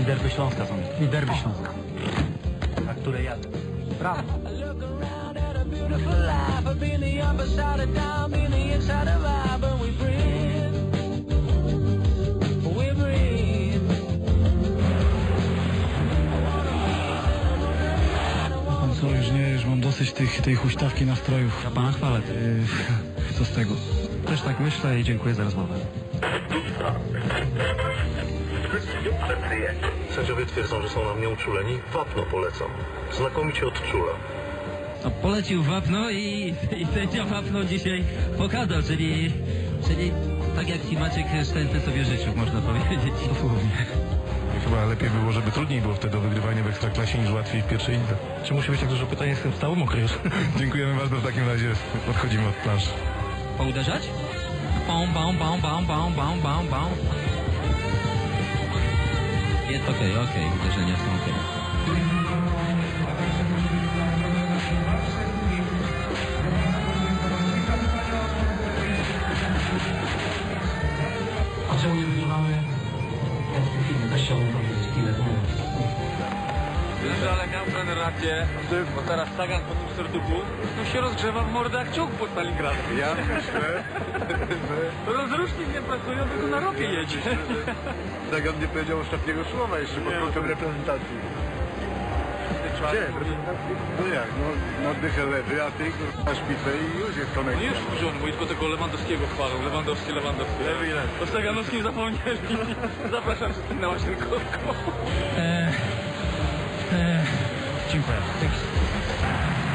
derby Śląska są. I derby Śląska. Na które jadę. Brawo. Pan co, już mam dosyć tej huśtawki nastrojów. Ja pana chwalę. Co z tego? Też tak myślę i dziękuję za rozmowę. Sędziowie twierdzą, że są na mnie uczuleni. Wapno polecam. Znakomicie odczula. No, polecił wapno i sędzia wapno dzisiaj pokazał, czyli tak jak ci Maciek Szczęsny sobie życzył, można powiedzieć. Dosłownie. Chyba lepiej było, żeby trudniej było wtedy o wygrywanie w Ekstraklasie niż łatwiej w pierwszej lidze. Czy musi być tak dużo pytań? Jestem cały mokry już. Dziękujemy bardzo, w takim razie odchodzimy od planszy. Pouderzać? Bam, bam, bam, bam, bam, bam, bam, bam. Jest okej, uderzenia są okej. A czemu nie wygrywamy? Ja w tej chwili też chciałbym powiedzieć ile to mówię. Wiesz, ale miał trener rację, bo teraz Sagan po tym serduchu no się rozgrzewa w mordę jak czołg pod Stalingrad. Ja myślę, Rozrusznik nie pracują, tylko na ropie jedzie. Sagan nie powiedział ostatniego słowa jeszcze pod kątem reprezentacji. Gdzie? No jak, no oddychę lewy, a ty na szpicę i już jest No konekcja. już wziąłem, bo i tylko tego Lewandowskiego chwalą. Lewandowski. Lewy i lewy. O Saganovskim zapomnieli. Zapraszam wszystkich na Łazienkowską. Dziękuję.